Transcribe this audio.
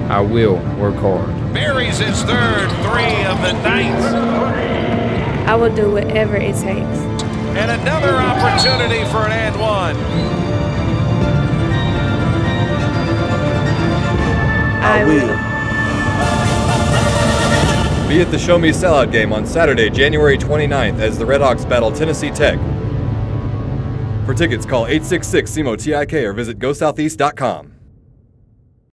I will work hard. Buries his third three of the night. I will do whatever it takes. And another opportunity for an and one. I will. Be at the Show Me Sellout game on Saturday, January 29th as the Redhawks battle Tennessee Tech. For tickets, call 866-SEMO-TIK or visit GoSoutheast.com.